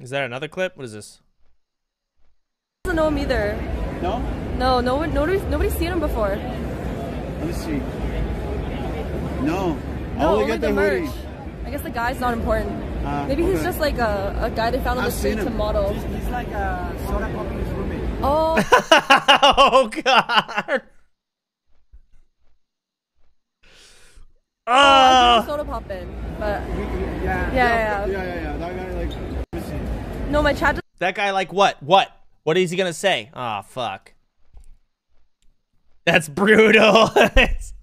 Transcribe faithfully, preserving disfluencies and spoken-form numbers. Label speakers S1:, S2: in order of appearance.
S1: Is that another clip? What is this?
S2: Doesn't know him either.
S3: No?
S2: No, no one, nobody's, nobody's seen him before.
S3: Let me see. No.
S2: No,
S3: only
S2: only
S3: get
S2: the,
S3: the
S2: merch.
S3: hoodie.
S2: I guess the guy's not important.
S3: Uh,
S2: Maybe
S3: okay.
S2: he's just like a, a guy they found on
S3: I've
S2: the street
S3: seen
S2: to
S3: him.
S2: model.
S4: He's, he's like a Sodapoppin's roommate.
S2: Oh.
S1: Oh god.
S2: Oh,
S1: Oh.
S2: Sodapoppin, but
S4: Yeah.
S2: yeah, yeah,
S3: Yeah, yeah, yeah. That guy, like, let me see.
S2: no, my chat.
S1: That guy like what? What? What is he gonna say? Ah, oh, fuck. That's brutal.